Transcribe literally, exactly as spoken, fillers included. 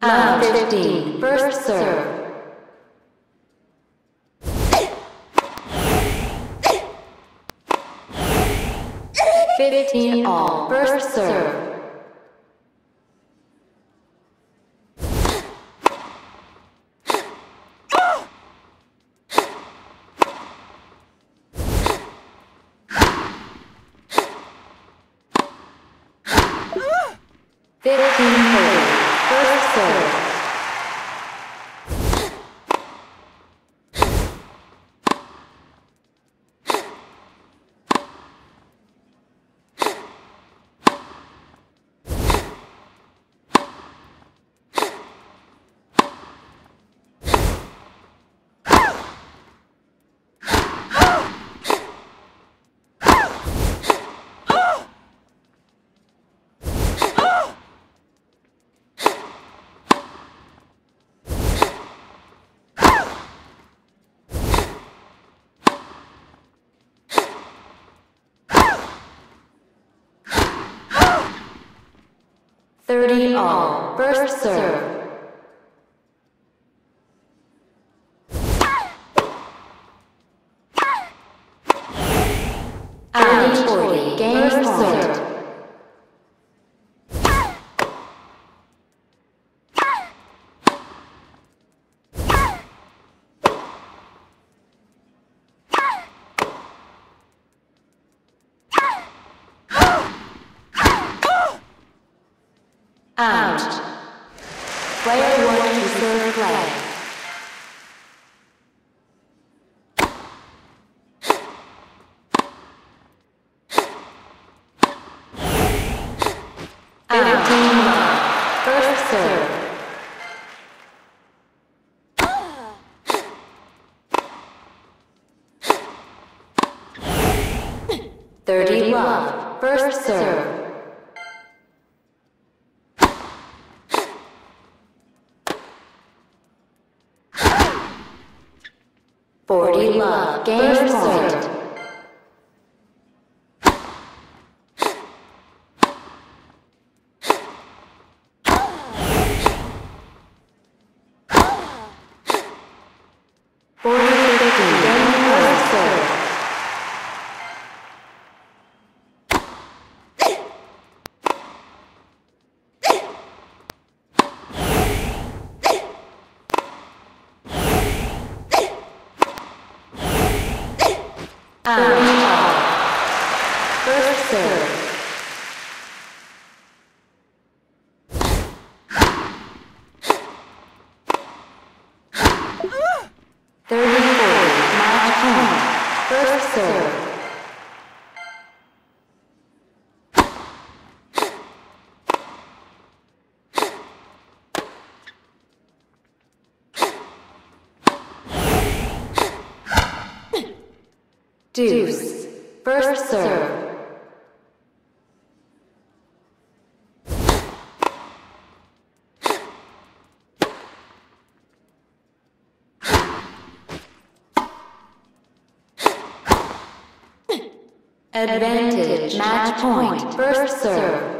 Love fifteen, first serve. Fifteen all, first serve. Fifteen forty, first serve. Thirty all, first serve. Out, forty, game serve. Out. Player one to serve play. Fifteen love. First serve. Thirty love. First serve. Forty love, game served. Forty fifty, game first serve. Thirty all. First serve. Thirty forty. Match point. First serve. Deuce. First serve. Advantage. Match point. First serve.